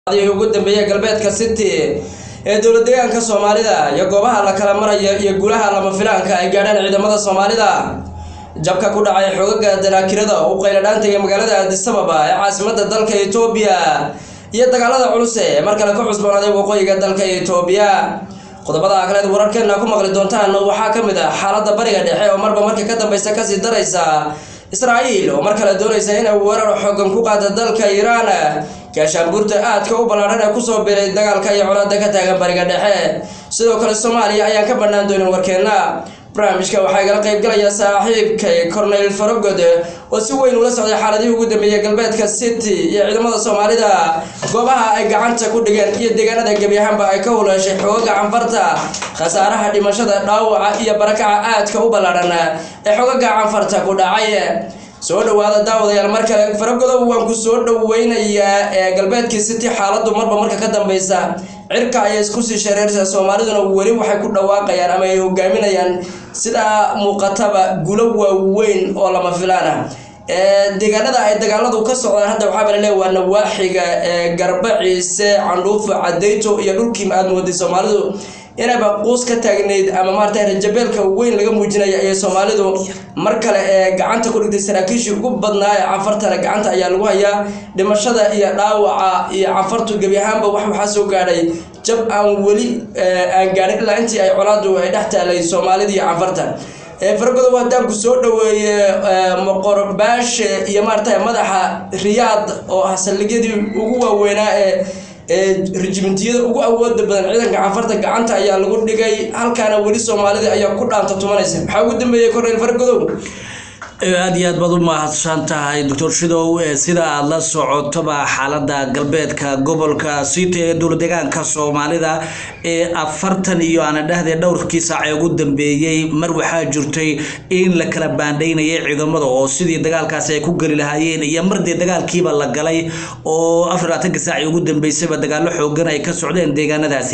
ugu dambeeyay galbeedka City ee dawladdeegaanka Soomaalida iyo goobaha la kala marayo iyo guulaha lama filaanka ay gaadhaan ciidamada Soomaalida jabka ku dhacay xoogagga danaakirada oo qayladhaantay magaalada Addis Ababa ee caasimadda dalka Itoobiya iyo dagaalada culus ee markale ka cusboonaaday waqooyiga dalka Itoobiya qodobada kale wararkeena ku maqli doontaan waxa kamid ah xaaladda bariga dhexe oo marba markii ka dambaysa ka sii daraysa Israa'iil oo markale doonaysa inay weerar xooggan ku qaado dalka Iran gaashaanbuurta aadka u ballaaran ee ku soo biiray dagaalka iyo colaadda ka taagan bariga dhexe sidoo kale Soomaaliya ayaan ka banaan doonin warkeena barnaamijka waxaa igala qayb galaya saaxiibkay Cornel Farogod oo si weyn ula socday xaaladii ugu dambeeyay galbeedka City iyo ciidamada Soomaalida goobaha ay gacanta ku dhigeen iyo deegaanada gabi ahaanba ay ka hulaashay xoogga canfarta khasaaraha dhimashada dhaawaca iyo barakaca aadka u ballaaran ee xoogga canfarta ku dhacay soo dhawaada daawadayaal markale Farogod waan ku soo dhaweynayaa ee galbeedka City xaaladdu marba marka ka dambaysa cirka ay isku sii shareeraysa Soomaaliduna wali waxay ku dhawaaqayaan ama ay hogaaminayaan sida muuqataba guulo waaweyn oo lama filaan deegaanada ay dagaaladu ka socdaan hadda waxa la leeyahay nawaaxiga Garbaciise Candhuuf Cadeyto iyo dhulkii aad mooday Soomaalidu inay baaqoos ka taagneed ama maartay rajabeelka weyn laga muujinayo ay Soomaalidu mar kale gacanta ku dhigtay saraakiishii ugu badnaa ee canfarta gacanta ayaa lagu hayaa dhimashada iyo dhaawaca iyo canfartu gabi ahaanba waxa soo gaadhay jab aan wali aan gaarin ilaa intii ay colaadu ay dhaxtaalay Soomaalida iyo canfarta Farogod wadaan ku soo dhaweeyay Moqorbaash iyo maartay madaxa Riyaad oo asaligeedii ugu waaweynaa regimentiyada ugu awoodda badan ciidanka canfarta gacanta ayaa lagu dhigay halkaana wali Soomaalida ayaa ku dhaanta tumanaysa waxa ugu dambeeyay Cornel Farogod aad iyo aad baad u mahadsantahay Dr. Shidow sida aad la socotoba xaaladda galbeedka gobolka City ee dawladdeegaanka Soomaalida ee 40 iyo aan dhahdee dhowrkii saac ee ugu dambeeyay mar waxa jirtay in la kala baandeynayay ciidamada oo sidii dagaalkaasi ay ku gali lahaayeen iyo mardii dagaalkiiba la galay oo 40 saac ugu dambeysay dagaalo xooggan ay ka socdeen deegaanadaasi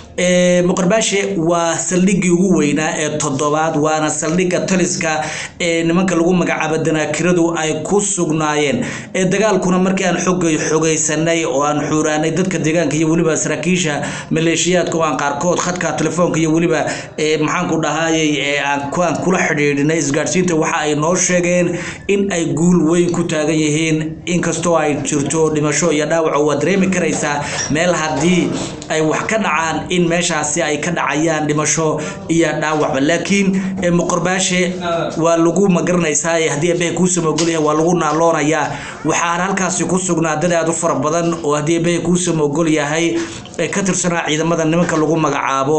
Moqorbaash waa saldhiggii ugu weynaa ee toddobaad waana saldhigga taliska ee nimanka lagu magacaabo danaakiradu ay ku sugnaayeen dagaalkuna markii aan xogaysanay oo aan xuuraanay dadka deegaanka iyo waliba saraakiisha maleeshiyaadka oo aan qaarkood khadka telefoonka iyo waliba maxaan ku dhahaayay aan kula xidhiidhnay isgaarsiinta waxa ay noo sheegeen in ay guul weyn ku taagan yihiin inkastoo ay jirto dhimasho iyo dhaawac oo dareemi karaysa meel hadii ay wax ka dhacaan in meeshaasi ay ka dhacayaan dhimasho iyo dhaawac laakiin Moqorbaash waa lagu magaranaysaa hadii ay ku samogolyahay waa lagu naaloonayaa waxa halkaasi ku sugnaa dad aad u fara badan oo hadii ay ku samogolyahay ka tirsanaa ciidamada nimanka lagu magacaabo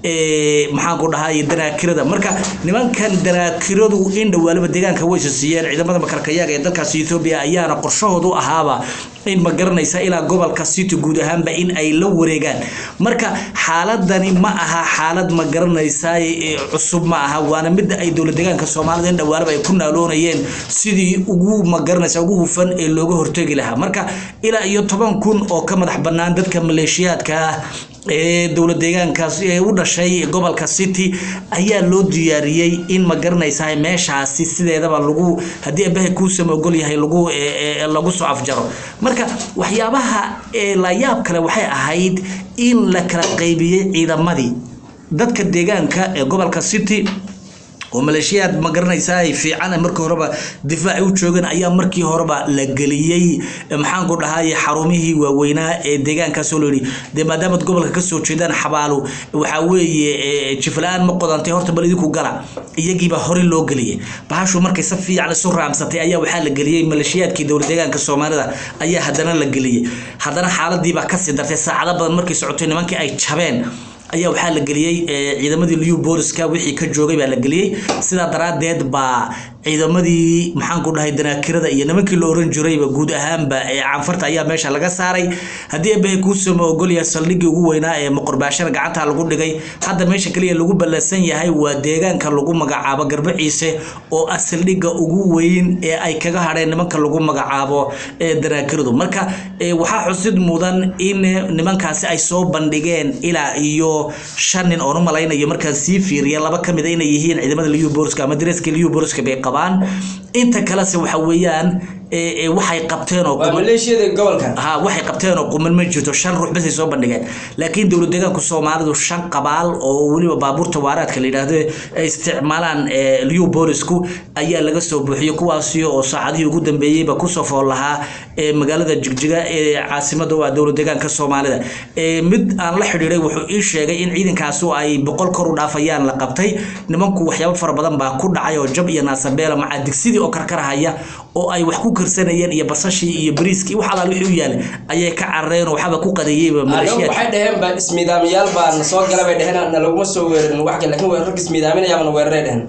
maxaan ku dhahay danaakirada marka nimankan danaakiradu in dhawaalaba deegaanka way siiyeen ciidamada makarkayaga ee dalkaas Itoobiya ayaana qorshahoodu ahaaba in ma garanaysa ilaa gobolka City guud ahaanba in ay la wareegaan marka xaaladani ma aha xaalad ma garanaysa cusub ma aha waana mid ay dawladdeegaanka Soomaalida dhawaalaba ay ku naaloonayeen sidii ugu ma garanaysa ugu hufan ee looga hortagi lahaa marka ilaa iyo 10,000 oo ka madax banaan dadka maleeshiyaadka dawladdeegaankaas ee u dhashay gobolka City ayaa loo diyaariyay in ma garanaysa meeshaasi sideedaba lagu hadii ay ku samogol yahay lagu soo afjaro marka waxyaabaha la yaab kale waxay ahayd in la kala qaybiyay ciidamadii dadka deegaanka ee gobolka City oo maleeshiyaad ma garanaysa ay fiican markii horeba difaac u joogeen ayaa markii horeba la galiyay maxaan ku dhahay xarumihii waaweynaa ee deegaanka soo leeyahay maadaama gobolka ka soo jeedaan xabaalo waxa weeye jiflaan ma qodantay horta bal idinku gala iyagiiba hore loo galiyay baashu markay si fiican soo raamsatay ayaa waxa la galiyay maleeshiyaadkii dawladdeegaanka Soomaalida ayaa haddana la galiyay haddana xaaladii baa ka sii dartay saacado badan markii socotay nimankii ay jabeen ayaa waxa la galiyay ciidamadii Liu Booliska wixii ka joogay baa la galiyay sida daraadeed baa ciidamadii maxaan ku dhahay danaakirada iyo nimankii la oran jirayba guud ahaanba canfarta ayaa meesha laga saaray hadii ay ku samogolyahay saldhiggii ugu weynaa ee Moqorbaashana gacanta lagu dhigay hadda meesha kaliya lagu ballansan yahay waa deegaanka lagu magacaabo Garbaciise oo saldhigga ugu weyn ee ay kaga hadheen nimanka lagu magacaabo danaakiradu marka waxa xusid mudan in nimankaasi ay soo bandhigeen ilaa iyo 5 nin oo malaynayo marka si fiiriya laba kamid ah inay yihiin ciidamada Liu Booliska ama dareeska Liu Booliska bay qabaan inta kale waxa weeyaan waxay qabteen oo maleeshiyada gobolka waxay qabteen oo quman ma jirto 5 ruux bas ay soo bandhigeen laakiin dawlad deegaanka Soomaalidu 5 qabaal oo waliba baabuurta waaraadka la yiraahdo ay isticmaalaan liu boolisku ayaa laga soo buuxiyay kuwaasi oo saacadii ugu dambeeyayba ku soo fool lahaa magaalada Jigjiga ee caasimada waa dawlad deegaanka Soomaalida mid aan la xiriiray wuxuu ii sheegay in ciidankaas ay 100 kor u dhaafayaan la qabtay nimanku waxyaabo fara badan baa ku dhacay oo jab iyo naasabeela ma digsidii oo karkarahaya oo ay wax ku karsanayeen iyo basashii iyo bariiskii waxa la wixii u yaal ayay ka carreen oo waxba ku qadeeyay maleeshiyada waxay dhaheen ba ismiidaamiyal baan soo galay dhaheen lagu soo weerarin wax kale laakiin weerarka ismiidaaminayaan weerareen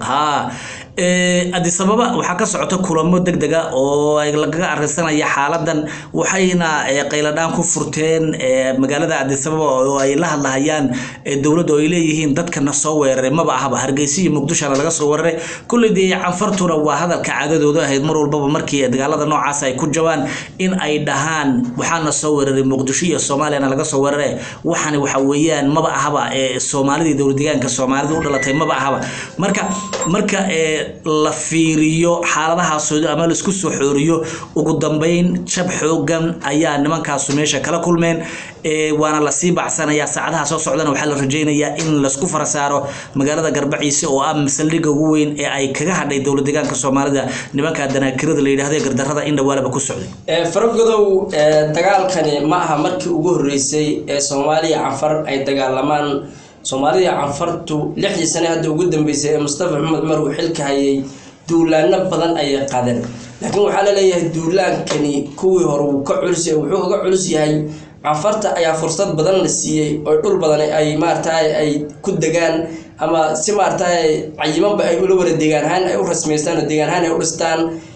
Addis Ababa waxa ka socota kulamo degdeg ah oo ay laga arrinsanaya xaaladan waxayna qayladaan ku furteen magaalada Addis Ababa oo ay la hadlayaan dawladda oo ay leeyihiin dadkana soo weeraray maba ahaba Hargeysa iyo Muqdisho laga soo weeraray kulliday canfartuna waa hadalka caadadooda ahayd mar walba markii dagaalada noocaas ay ku jawaan in ay dhahaan waxaana soo weeraray Muqdisho iyo Soomaaliya laga soo weeraray waxana waxa weeyaan maba ahaba Soomaalida dawlad deegaanka Soomaalida u dhalatay maba ahaba marka la fiiriyo xaaladahaas ama la isku soo xooriyo ugu dambeyn jab xoogan ayaa nimankaas meesha kala kulmeen waana la sii bacsanaya saacadaha soo socdana waxa la rajeynayaa in la isku farasaaro magaalada Garbaciise oo ah mas'uuliga ugu weyn ee ay kaga hadhay dawlad deegaanka Soomaalida nimanka danaakirada la yiraahdo gardarrada in dhawaalaba ku socday faragodow dagaalkani ma aha markii ugu horeysay ee Soomaaliya Afar ay dagaalamaan Soomaaliya Afartu 6 sano hadda ugu dambeysay Mustafa Maxamed Umar uu xilka hayay duulaano badan ay qaadeen laakiin waxa la leeyahay duulaankani kuwii hore uu ka culus yahay wuxuu uga culus yahay Afarta ayaa fursad badan la siiyay oo dhul badan ay maartay ay ku degaan ama si maartay cayimanba ay ula wada deegaanahan ay u rasmeystaan deegaanahan ay u dhistaan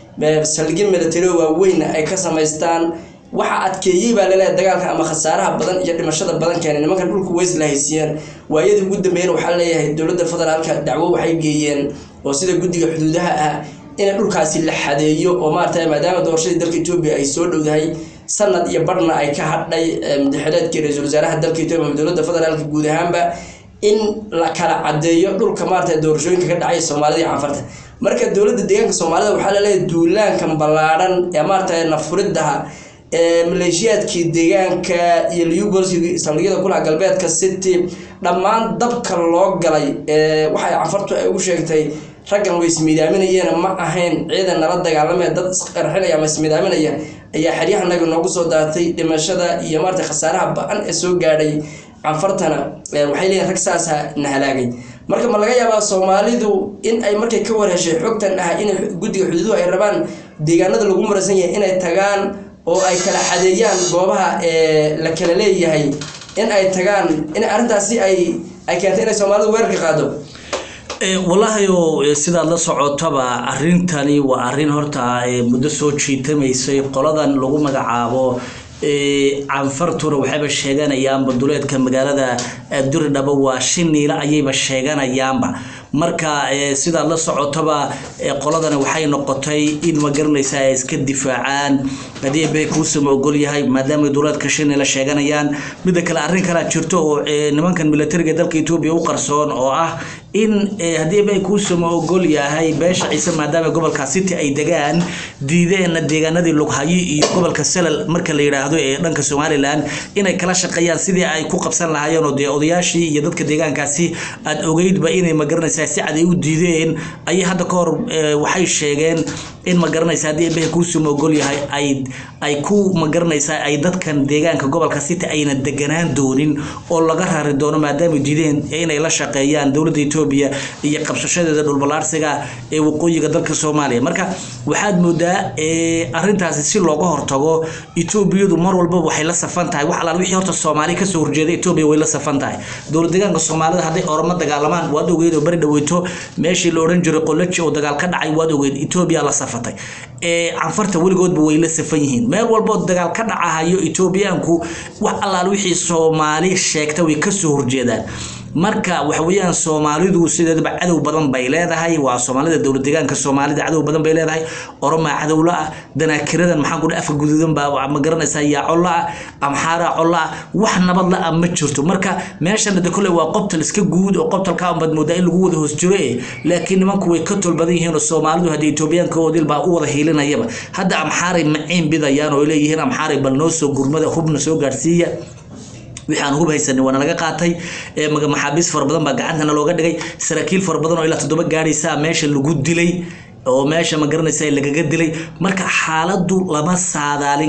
salgin military waaweyn ay ka sameystaan waxa adkeeyay baa la leeyahay dagaalka ama khasaaraha badan iyo dhimashada badan keenay nimanka dhulku weys la haysiyeen waayadii ugu dambeeyay waxa la leeyahay dawladda federaalka dacwo waxay geeyeen oo sida guddiga xuduudaha ah in dhulkaasi la xadeeyo oo maartay maadaama doorashada dalka Itoobiya ay soo dhowdahay sanad iyo barna ay ka hadhay madaxweynaha ra'iisul wasaaraha dalka Itoobiya dawladda federaalka guud ahaanba in la kala cadeeyo dhulka maartay doorashooyinka ka dhacay Soomaalida iyo Afarta marka dawladda deegaanka Soomaalida waxa la leeyahay duulaankan ballaaran ee maartay nafuridaha maleeshiyadkii deegaanka iyo liu booliska saldhigyada kula galbeedka city dhammaan dabka loo galay waxay Afartu ay ugu sheegtay raggan way ismiidaaminayeen ma ahayn ciidan nala dagaalamay dad isqarxinaya ama ismiidaaminaya ayaa xariyaxanaga noogu soo daatay dhimashada iyo maarta khasaaraha baan ee soo gaadhay Afartana waxay leeyahay rag saas na halaagay marka ma laga yaabaa Soomaalidu in ay markay ka warheshay xogtan ah in guddiga xuduudaha ay rabaan deegaanada lagu marasan yahay inay tagaan oo ay kala xadeeyaan goobaha la kala leeyahay in ay tagaan in arintaasi ay keentay in Soomaalidu weerarka qaado wallahi sida la socotaba arintani waa arin horta muddo soo jiitamaysay qoladan lagu magacaabo Anfartuna waxay sheeganayaan baduleedka magaalada Duurdhaba waa Shiniila ayayba sheeganayaanba marka sida la socotaba qoladana waxay noqotay in ma garanaysa ay iska difaacaan hadii bay ku soo ogol yahay maadaama duleedka Shiniila sheeganayaan mid kale arrin kala jirto oo nimankan militariga dalka Itoobiya u qarsoon oo ah in hadii bay ku soo ogol yahay beesha Ciise maadaama gobolka City ay degaan diideen deegaanadii Lughayi iyo gobolka Salal marka la yiraahdo ee dhanka Somaliland inay kala shaqeeyaan sidii ay ku qabsan lahaayeen odayaashii iyo dadka deegaankaasi aad ogeydba inay ma garanaysaa si cad ay u diideen ay hadda ka hor waxay sheegeen in ma garanaysaa hadii bay ku soo ogol yahay ay ku ma garanaysaa ay dadkan deegaanka gobolka City ayna deganaan doonin oo laga raari doono maadaama diideen inay la shaqeeyaan dawladda Itoobiya iyo qabsashadeeda dhul balaarsiga ee waqooyiga dalka Soomaaliya marka waxaad moodaa arintaasi si looga hortago Itoobiyadu mar walba waxay la safan tahay wax alaal wixii horta Soomaaliya ka soo horjeeda Itoobiya way la safan tahay dawladda deegaanka Soomaalida haday oroma dagaalamaan waad ogeedo bari dhaweyto meeshii la oran jiray qolaji oo dagaal ka dhacay waad ogeed Itoobiya la safatay Anfarta waligoodba way la safan yihiin meel walba dagaal ka dhacayo Itoobiyaanku wax alaal wixii Soomaali sheegtay way ka soo horjeedaan marka waxa weeyaan Soomaalidu sideedaba cadow badan bay leedahay waa Soomaalida dawlad deegaanka Soomaalida cadow badan bay leedahay Oromo cadow la danaakiradan maxaan ku dhaaf guduudan baa ma garanaysaa yaa colla amxaara colla wax nabad la ma jirto marka meeshan kule waa qobtal iska guud oo qobtalka aan badmooda in lagu wada hoos jiro laakiin nimanku way ka tolbadan yihiin oo Soomaalidu hadii Itoobiyaanka oo dilba u wada heelinayaba hadda amxaaray maciin bidayaan oo leeyihiin amxaaray bal noo soo gurmada hubna soo gaarsiiya waxaan hub haysan wana laga qaatay maxaabiis far badan baa gacantana looga dhigay saraakiil far badan oo ilaa 7 gaaraysa meesha lagu dilay oo meesha ma garanaysaa lagaga dilay marka xaaladu lama saadaalin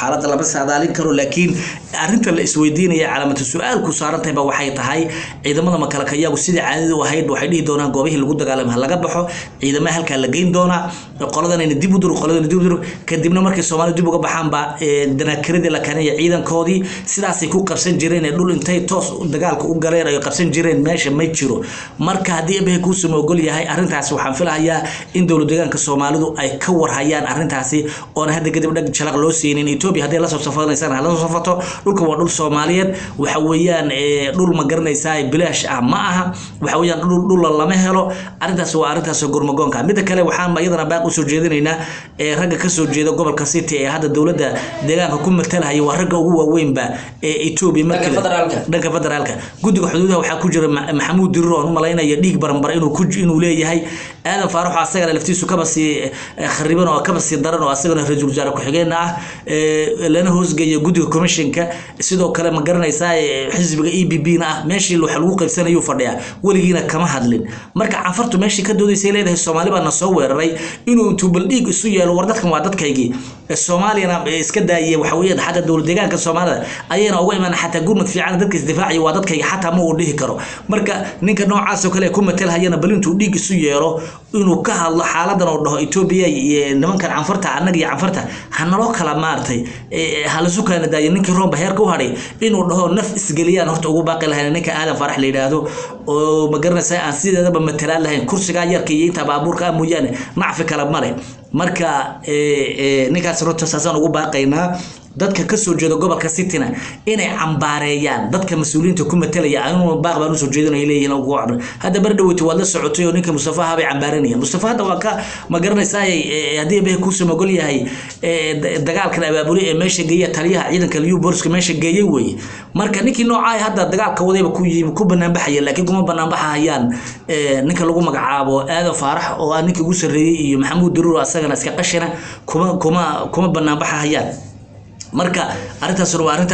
karo laakiin arinta la isweydiinaya calaamad su'aal ku saarantay ba waxay tahay ciidamada ma kala kayagu sida caadadu ahayd waxay dhigi doonaan goobihii lagu dagaalamay laga baxo ciidamada halka la geyn doona qoladan in dib u diro kadibna markay Soomaalidu dib uga baxaan ba danaakiradii la keenay ciidankoodii sidaas ay ku qabsan jireen dhul intay toos dagaalka u galeen ay qabsan jireen meesha ma jiro marka hadii ay ku soo ogol yahay arintaas waxaan filayaa in deegaanka Soomaalidu ay ka warhayaan arintaasi oo hadda kadib dhag jalaq loo siinin Itoobiya hadii la soo safaynaysan la soo safato dhulka waa dhul Soomaaliyeed waxa weeyaan dhul ma garanaysaa bilaash ah ma aha waxa weeyaan dhul lama helo arintaas waa arintaas gurmagoonka mid kale waxaan iyadana baaq u soo jeedinaynaa ragga ka soo jeeda gobolka City ee hadda dawladda deegaanka ku matalaya waa ragga ugu waaweyn ba Itoobiya markii dhanka federaalka gudiga xuduudaha waxa ku jira Maxamuud Dirro oo malaynaya dhiig baranbar inuu leeyahay aadan faarax asaga laftiisu kabasi khariban oo kabasi daran oo asagana ra'iisul wasaare ku xigeenna ah lana hoosgeeyo gudiga commissionka sidoo kale ma garanaysaa xisbiga EPP na ah meeshii waxa lagu qaybsanayo fadhiya waligiina kama hadlin marka cafartu meeshii ka doodaysay leedahay Soomaaliba na soo weeraray inuu intuu baldhiig isu yeelo war dadkan waa dadkaygii Soomaaliyana iska daayay waxa weeyaan xataa dawlad deegaanka Soomaalida ayayna uga imaan xataa gurmad fiican dadka isdifaaciyo waa dadkayga xataa ma uu dhihi karo marka ninka noocaas oo kale ku matalhayana bal intuu dhiig isu yeelo inuu ka hadlo xaaladan oo dhaho Itoobiya iyo nimankan canfarta anaga iyo canfarta hanalo kala maartay hal suuqana daayay ninkii Roomba heerka u haray inuu dhaho naf isgeliyaan horta ugu baaqi lahayn ninka aadan farax la yiraahdo oo ma garanaysaa aan sideedaba matalaan lahayn kursiga yarka iyo inta baabuurka mooyaan nacfi kala mare marka ninkaas runta saasan ugu baaqaynaa dadka ka soo jeeda gobolka City-na inay cambaareeyaan dadka mas'uuliyiinta ku matalaya ayuu baaq baan u soo jeedinay leeyahay ugu waxba hada bardawti wada socotay oo ninka Mustafa habay cambaaranaya Mustafa hada waa ka ma garanaysaa hadii bay ku soo magol yahay dagaalkan abaabuli ee meesha geeya taliyaha ciidanka Liu Booliska meesha geeyay way marka ninkii noocay hada dagaalka wadayba ku banaan baxaya laakiin kuma banaan baxayaan ninka lagu magacaabo Aadan Faarax oo ninka ugu sareeyay iyo Maxamuud Dirro asagana iska qashina kuma banaan baxayaan marka arintaas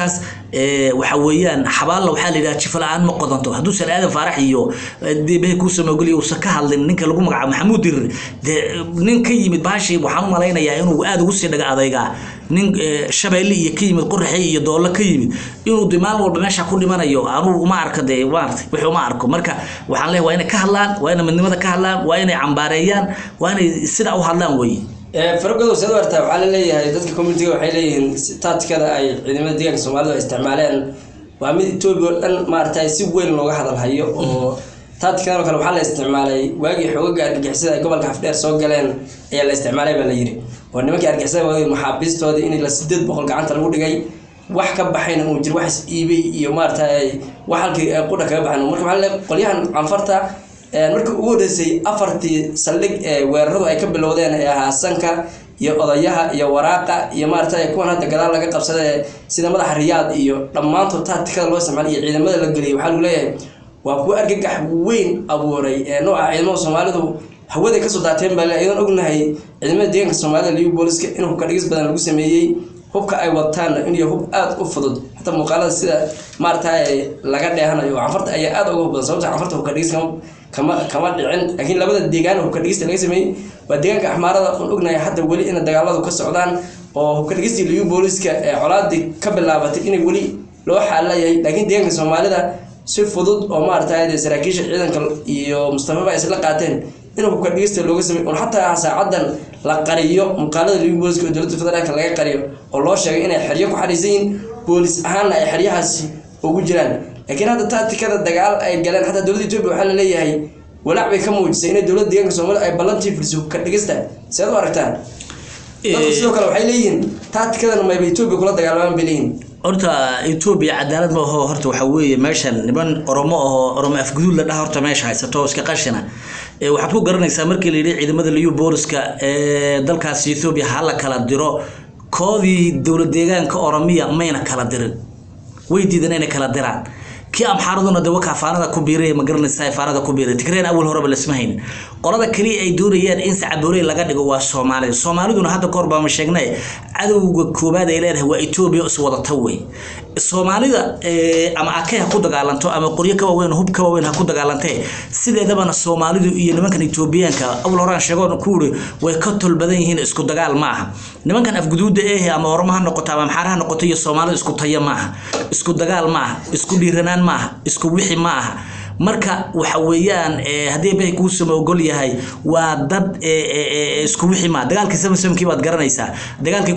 waxa weeyaan xabaal waxa la yiraahdaa jiflaan ma qodanto haduu Aadan Faarax iyo dibay ku soo magaliyo uu ka hadlin ninka lagu magacaabo Maxamuud Dirro ninka yimid baashi waxaan u maleynayaa inuu aad ugu sii dhaga adayga nin shabeelle iyo ka yimid qorraxay iyo doolo ka yimid inuu dimaan walba meesha ku dhimanayo aanu uma arkade wuxuu uma arko marka waxaan leeyahay waa inay ka hadlaan waa inay midnimada ka hadlaan waa inay cambaareeyaan waa inay sida u hadlaan way farqadu sida warta waxa la leeyahay dadka community waxay leeyihiin taadkada ay ciidamada deegaanka Soomaalidu isticmaaleen waa mid Itoobiya dhan maartay si weyn looga hadal hayo oo taadkada kale waxa la isticmaalay waagi xoogga argagixisada ay gobolka Afdheer soo galeen ayaa la isticmaalay baa la yiri oo nimankii argagixisada waagi maxaabiistooda in la 800 gacanta lagu dhigay wax ka baxayna uu jir wax iibay iyo maartay wax halkii qudha ka baxan marka waxa la qolyahan canfarta markii ugu horeysay afartii saldhig weeraradu ay ka bilowdeen ee Haasanka iyo odayaha iyo waraaqa iyo maartay kuwan hadda gadaal laga qabsaday sida madaxa Riyaad iyo dhamaantood taadkada loo isticmaalay ciidamada la galiyay waxa lagu leeyahay waa ku argagax weyn abuuray nooca ciidamada Soomaalidu hawada ka soo daateen baa ayaan ognahay ciidamada deegaanka Soomaalida Liu Booliska inuu ka dhigis badan lagu sameeyay hubka ay wataan in iyo hub aad u fudud hatta muuqaalada sida maartay laga dheehanayo canfarta ayaa aad ugu badan sababta canfarta hubka dhigis kama dhicin laakiin labada deegaan hubka dhigista laga sameeyay waa deegaanka Axmaarada oo ognahay hadda wali in dagaaladu ka socdaan oo hubka dhigistii Liu Booliska colaadi ka bilaabatay in wali loo xaalaayay laakiin deegaanka Soomaalida si fudud oo maartay saraakiisha ciidanka iyo Mustafa ay isla qaateen inuu hubka dhigista looga sameeyo oo hatta saacadan la qariyo muuqaalada Liu Booliska oo dawladda federaalka laga qariyo oo loo sheegay inay xiriyo ku xariisan boolis ahaan ay xiriyahaasi ugu jiraan laakiin hadda taadkada dagaal ay galeen hatta dawladda Itoobiya waxa la leeyahay walac bay ka muujisay in dawladda deegaanka Soomaaliya ay ballantii fiirso ka dhigista sidoo aragtaan dadku sidoo kale waxay leeyihiin taadkadan ma Itoobiya kula dagaalamaan bileen horta Ethiopia cadaalad ma aha horta waxa weeye meeshan niman Oromo afguduud la dhaho horta meesha haysato iska qashina waxaad ku garanaysaa markii la yiri ciidamada liyu booliska dalkaas Ethiopia hala kala diro koodii dawlad deegaanka Oromiya mayna kala dirin way diideen inay kala diraan kii amxaaraduna dawa kaafaanada ku biiray ma garanaysaa faarada ku biiray tigreen awal horeba la ismahayn qolada kaliya ay doonayaan in sacaboolay laga dhigo waa Soomaaliduna hadda korba ma sheegnay cadawga koobaad ay leedahay waa Ethiopia is wada taway Soomaalida ama akay ku dagaalanto ama qoryo ka weyn hub ka weyn ha ku dagaalantay sideedaba Soomaalidu iyo nimankan Ethiopianka awal horaan sheegoon ku uri way ka tol badan yihiin isku dagaal ma aha nimankan afguduuda ama Oromo ha noqoto ama Amxaar ha noqoto iyo Soomaalidu isku tayo ma aha isku dagaal ma aha isku dhiiranaan ma aha isku wixii ma aha marka waxa weeyaan hadii bay ku soo ogol yahay waa dad isku wixii ma dagaalkii samsamkii baad garanaysaa dagaalkii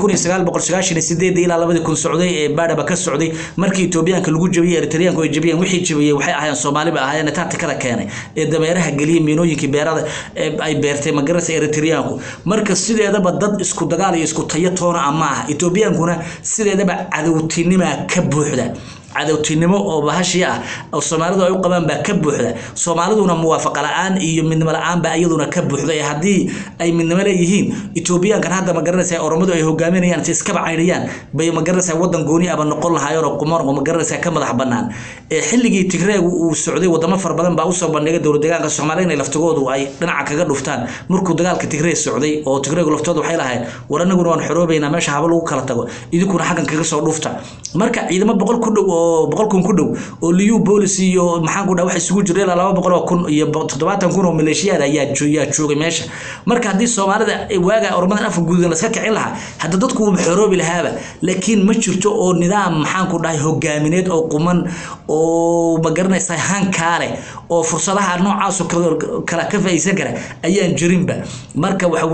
1998 ilaa 2000 socday baadaba ka socday markii Ethiopia lagu jabiyay Eritrean oo jabiyeen wixii jabiyay waxay ahaayeen Soomaaliba ahaayeen taati kala keenay dameeraha galiyay miinooyinkii beerada ay beertay magarasa Eritrean marka sideedaba dad isku dagaal iyo isku tayo toona ama Ethiopiankuna sideedaba cadawtinimo ka buuxda cadawtinimo oo bahashi ah oo Soomaalidu ay u qabaan ba ka buuxda Soomaaliduna muwaafaqo la'aan iyo midnimo la'aan ba iyaduna ka buuxda hadii ay midnimo leeyihiin Ethiopiankan hadda ma garanaysaa Oromadu ay hogaaminayaan iska bacaynayaan bay ma garanaysaa wadan gooni aba noqon lahaayeen oo qumar ma garanaysaa ka madax banaan xilligii Tigreegu uu socday wadamo far badan ba u soo bandhigay dawlad deegaanka Soomaaliya in laftigoodu ay dhinaca kaga dhuftaan markuu dagaalka Tigreeg socday oo Tigreegu laftoodu waxay lahayd waranaguna waan xoroobayna meesha haba lagu kala tago idinkuna xaqan kaga soo dhufta marka ciidamo 100 ku dhow boqolkun ku dhow oo liyu police iyo maxaan ku dhaw wax isugu jiray 200 iyo 70 kun oo maleeshiyad ayaa joogay meesha marka hadii Soomaalida waaga Oromada af guudan la iska kicin lahaa hadda dadku wuu xoroobi lahaaba laakiin ma jirto oo nidaam maxaan ku dhahay hogaamineed oo quman oo ma garanaysaa hankaale oo fursadaha noocaas oo kala ka faa'iideysan kara ayaan jirinba marka waxa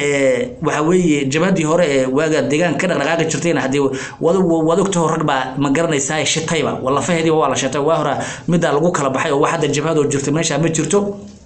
weeye jabadii hore waaga deegaanka dhaqdhaqaaqi jirtayna hadii wadogto rag ba ma garanaysaa shitayba wala fahdi wala shatay waa hore mid lagu kala baxay oo waxa jabhado jirta meesha ma jirto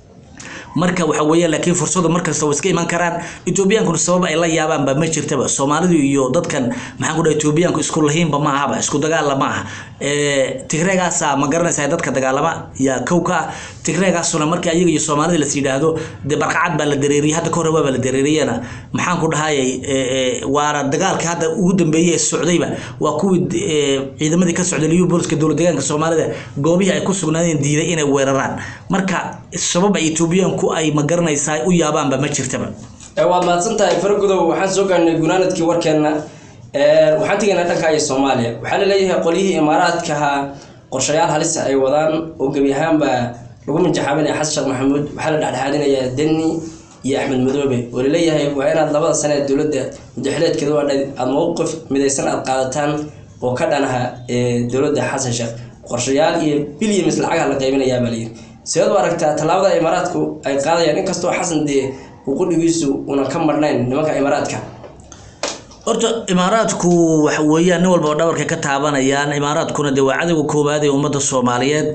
marka waxa weeye laakiin fursado markasta way iska iman karaan Ethiopiankuna sabab ay la yaabaan ba ma jirtaba Soomaalidu iyo dadkan maxaan ku dhahay Ethiopianku isku lahaynba ma aha isku dagaal ma aha Tigreegaas ma garanaysaa dadka dagaalama ya kowka Tigreegaasuna markii ayaga iyo Soomaalida la siidhaahdo barqacad baa la dareeriyay hadda ka hor waa la dareeriyana maxaan ku dhahay waara dagaalka hadda ugu dambeeyay socdayba waa kuwii ciidamadii ka socday liyu booliska dawlad deegaanka Soomaalida goobihi ay ku sugnaayeen diiday inay weeraraan marka sabab ay Ethiopianku ay ma garanaysaa u yaabaan ba ma jirtaba waad maadsantahay Fargudow waxaan soo gaarnay gunaanadkii warkeena waxaan tagaynaa dhanka ay Soomaaliya waxa la leeyahay qolihii Imaaraadka qorshayaal halis ay wadaan oo gabi ahaanba lagu minjaxaabinay Xasan Maxamuud waxa la dhaxdhaadinayaa Deni iyo Axmed Madoobe oo la leeyahay waa inaad labada sano ee dawladda madaxleedkeeda aad mowqif midaysan aad qaadataan oo ka dhanaha dawladda Xasan Sheekh qorshayaal iyo billions lacag la qaybinayaa baliir sidoo aragtaa talaabada Imaaraadku ay qaadayaan inkastoo Xasan uu qudhigiisu una ka marnayn nimanka Imaaraadka horta Imaaraadku waxa weeyaan nin walba dhabarka ka taabanayaan Imaaraadkuna waa cadawga koobaad ee ummadda Soomaaliyeed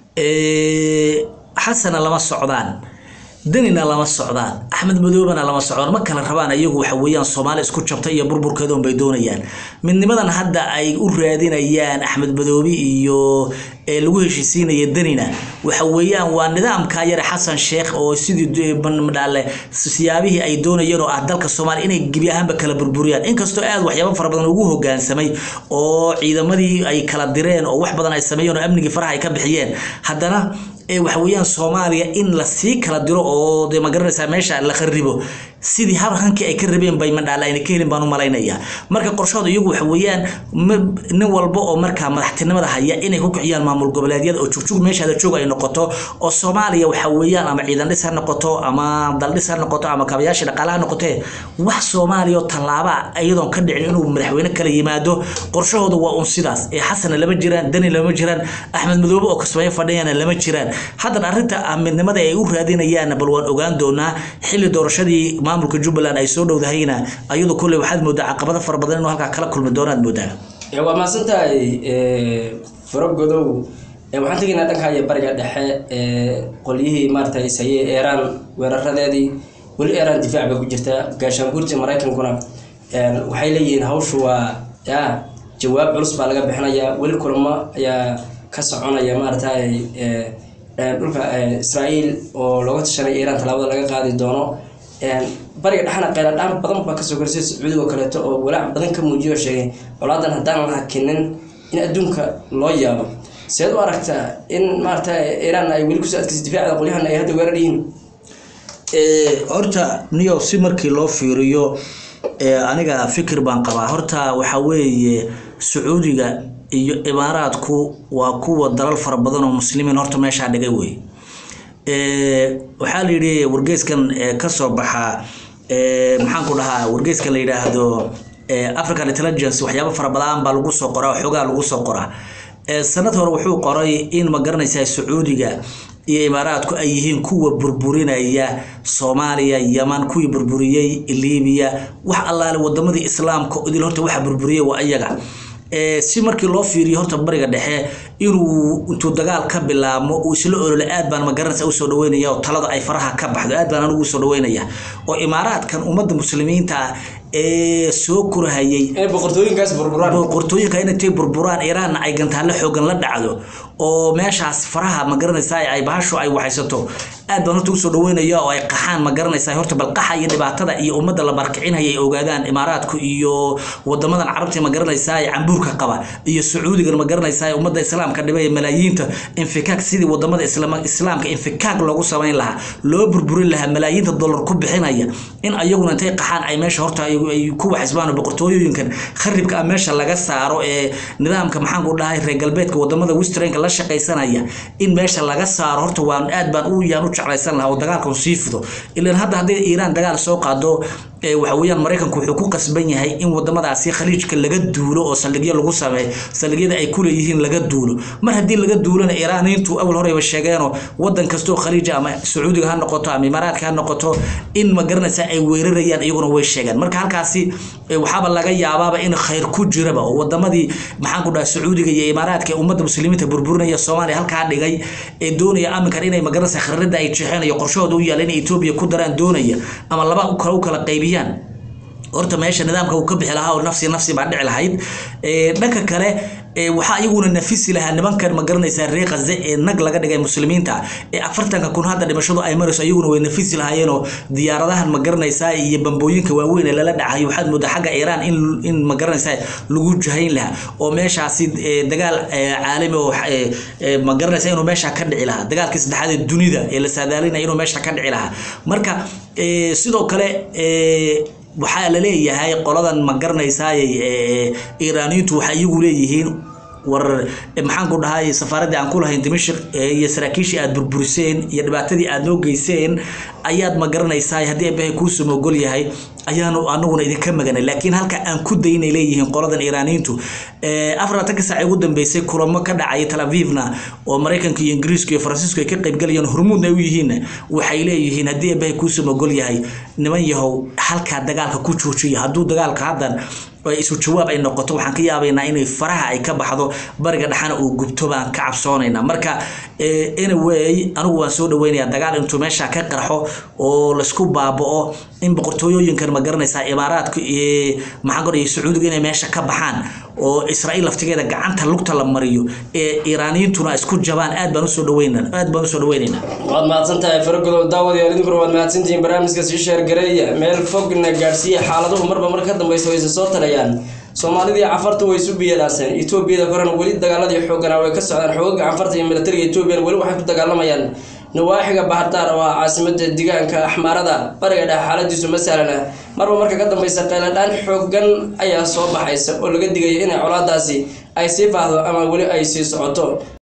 Xasan lama socdaan Denina lama socdaan Axmed Madoobena lama socdaan ma kala rabaan ayagu waxa weeyaan Soomaali isku jabtay iyo burburkeedoon bay doonayaan midnimadan hadda ay u raadinayaan Axmed Madoobe iyo lagu heshiisiinaya Denina waxa weeyaan waa nidaamka yar Xasan Sheekh oo sidii madhaale siyaabihii ay doonayeen oo dalka Soomaaliya inay gabi ahaanba kala burburiyaan inkastoo aad waxyaabo fara badan ugu hoggaansamay oo ciidamadii ay kala direen oo wax badan ay sameeyeen oo amniga faraha ay ka bixiyeen haddana waxa weeyaan Soomaaliya in la sii kala diro oo ma garanaysaa meesha la kharibo sidii halkankii ay ka rabeen bay madhaalayn ka helin baan u maleynaya marka qorshooda iyagu waxa weeyaan nin walba oo marka madaxtinimada haya inay ku kiciyaan maamul goboleedyada oo jugjug meesha joog ay noqoto oo Soomaaliya waxa weeyaan ama ciidan dhis ha noqoto ama dal dhis ha noqoto ama kaabayaasha dhaqaalaha noqoto wax Soomaaliya talaaba ayadoon ka dhicin inuu madaxweyne kala yimaado qorshahooda waa sidaas Xasan lama jiraan Deni lama jiraan Axmed Madoobe oo kasbay fadhiyana lama jiraan hadan arinta midnimada ay u raadinayaan bal waan ogaan doonaa xilli doorashadii maamulka Jubbaland ay soo dhowdahayna ayadu kulli waxaad moodaa caqabado far badan inuu halka kala kulmi doonaan moodaa waa ma santahay Fargudow waxaan tagaynaa dhanka bariga dhexe qoliyihii maartay sayay Iran weeraradeedii wali Iran difaac ku jirta gaashaan guurta Mareykankuna waxay leeyihiin hawshu waa jawaab culus baa laga bixinayaa weli kulamo ayaa ka soconaya maartay dhulka Israa'iil oo looga tashanay Iran talaabada laga qaadi doono bariga dhaxana qeyladaan badan baa ka soo garsay Sacuudiga oo kale oo walaac badan ka muujiyo sheegay walaadan hadaan la hakinin in adduunka loo yaabo sidoo aragta in maartay Iran ay weli ku soo adkaysi difaaca qolyahan ay hadda weerarayeen horta niyo si markii loo fiiriyo aniga fikir baan qabaa horta waxa weeye Sacuudiga iyo Imaaraadku waa kuwa dalal fara badan oo muslimiin horta meesha dhigay way waxa la yiri wargeyskan ka soo baxa maxaan ku dhahaa wargeyskan la yiraahdo African Intelligence waxyaabo fara badan baa lagu soo qoraa xogaa lagu soo qoraa sanad hore wuxuu qoray in ma garanaysaa Sacuudiga iyo Imaaraadku ay yihiin kuwa burburinaya Soomaaliya Yemen kuwa burburiyay Liibiya wax allaale wadamadii Islaamka idil horta waxa burburiyay waa ayaga si markii loo fiiriyo horta bariga dhexe intuu dagaal ka bilaabo oo isla olole aad baan ma garanaysaa u soo dhaweynaya oo talada ay faraha ka baxdo aad baan anigu soo dhaweynaya oo Imaaraadkan ummadda muslimiinta soo kurahayay boqortooyinka inay burburaan Iran ay gantaale xoogan la dhacdo oo meeshaas faraha ma garanaysaa ay baasho ay waxaysato aad baan horta u soo dhaweynaya oo ay qaxaan ma garanaysaa horta bal qaxa iyo dhibaatada iyo ummadda la barkicinayay ay ogaadaan Imaaraadku iyo wadamadan Carabta ma garanaysaa ay cambuurka qaba iyo Sacuudiga ma garanaysaa ummadda Islaamka dhibay malaayiinta infikaak sidii wadamada Islaamka infikaak lagu sameyn lahaa loo burburin lahaa malaayiinta dollar ku bixinaya in ayaguna intay qaxaan ay meesha horta ay ku waxisbaan boqortooyinkan kharibka meesha laga saaro nidaamka maxaan ku dhahay reer galbeedka wadamada Westernka la shaqaysanaya in meesha laga saaro horta waan aad baan u yaan u jeclaysan lahaa oo dagaalka sii fido ilaa hadda Iran dagaal soo qaado waxa weeyaan Mareykanku wuxuu ku qasban yahay in wadamadaasi khaliijka laga duulo oo saldhigyo lagu sameeyo saldhigyada ay ku leeyihiin laga duulo mar hadii laga duulana Iran intuu awal hore sheegeen wadan kasto khaliij ama Sacuudiga ha noqoto ama Imaaraadka ha noqoto in ma garanaysaa ay weerarayaan iyaguna way sheegaan marka halkaasi waxaba laga yaabaa in khayr ku jiraba oo wadamadii maxaan ku dhahay Sacuudiga iyo Imaaraadka ummadda muslimiinta burburinaya Soomaaliya halka dhigay doonaya aminkan inay ma garanaysaa khariirada ay jeexanayo qorshooda u yaaleen Ethiopia ku daraan doonaya ama laba u kala qaybiyo horta meesha nidaamka uu ka bixi lahaa oo nafsi baa dhici lahayd dhanka kale waxa iyaguna nafisi lahaa nimankan ma garanaysaa reer Gaza nag laga dhigay muslimiinta 40 kun hadda dhimashadu ay marayso iyaguna way nafisi lahaayeen oo diyaaradahan ma garanaysaa iyo bambooyinka waaweyn ee lala dhacay waxaad muddo xagga Iran in ma garanaysaa lagu jahayn lahaa oo meeshaasi dagaal caalami oo ma garanaysaa inuu meesha ka dhici lahaa dagaalkii saddexaad ee dunida ee la saadaalinay inuu meesha ka dhici lahaa marka sidoo kale waxa la leeyahay qoladan ma garanaysaa Iiraaniyiintu waxa iyagu leeyihiin war maxaan ku dhahay safaaradda aan ku lahayn Dimashq iyo saraakiishii aad burburiseen iyo dhibaatadii aad noo geyseen ayaad ma garanaysaa hadii ay ku soo gol yahay ayaanu anaguna idinka maganay laakiin halka aan ku daynay leeyihiin qoladan Iiraaniyiintu 4 saac ugu dambeysay kulamo ka dhacay Tel Avivna oo Mareykanka iyo Ingiriiska iyo Faransiiska ay ka qayb galayeen hormuudna u yihiin waxay leeyihiin hadii ay ku soo gol yahay niman yahow halka dagaalka ku joojiyo haduu dagaalka hadan way isu jawaab ay noqoto waxaan ka yaabaynaa inay faraha ay ka baxdo bariga dhaxana uu gubto baan ka cabsoonaynaa marka anyway anigu waan soo dhaweynayaa dagaal intuu meesha ka qarxo oo la isku baabao in boqortooyinkan ma garanaysaa Imaaraadka iyo maxaan qoray Sacuudiga inay meesha ka baxaan oo Israa'iil laftigeeda gacanta lugta la mariyo Iiraaniyiintuna isku jabaan aad baan u soo dhaweynaynaa waad mahadsantahay Fargodo daawadayaal idinku waad mahadsantihiin barnaamijka si share gareeya meel fogna gaarsiiya xaaladuhu marba marka dambayso way soo talayaan Soomaalida cafartu way isu biyadaaseen Ethiopia korana wali dagaaladii xoogana way ka socdaan xoogga cafarta iyo militariga Ethiopia wali waxay ku dagaalamayaan nawaaxiga Bahardar oo caasimada deegaanka Axmarada bariga dhexe xaaladiisu masalana marba marka ka dambaysa qeyladaan xoogan ayaa soo baxaysa oo laga digay in colaadaasi ay sii faahdo ama wali ay sii socoto